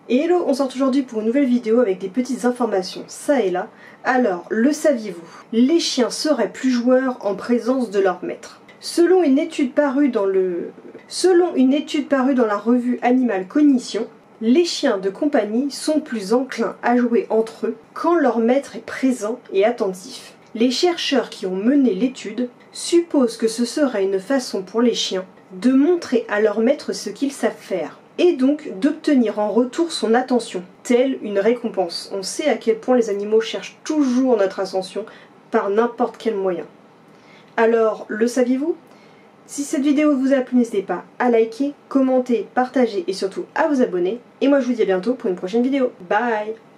Et hello, on sort aujourd'hui pour une nouvelle vidéo avec des petites informations, ça et là. Alors, le saviez-vous? Les chiens seraient plus joueurs en présence de leur maître. Selon une étude parue dans la revue Animal Cognition, les chiens de compagnie sont plus enclins à jouer entre eux quand leur maître est présent et attentif. Les chercheurs qui ont mené l'étude supposent que ce serait une façon pour les chiens de montrer à leur maître ce qu'ils savent faire, et donc d'obtenir en retour son attention, telle une récompense. On sait à quel point les animaux cherchent toujours notre attention par n'importe quel moyen. Alors, le saviez-vous? Si cette vidéo vous a plu, n'hésitez pas à liker, commenter, partager et surtout à vous abonner. Et moi je vous dis à bientôt pour une prochaine vidéo. Bye!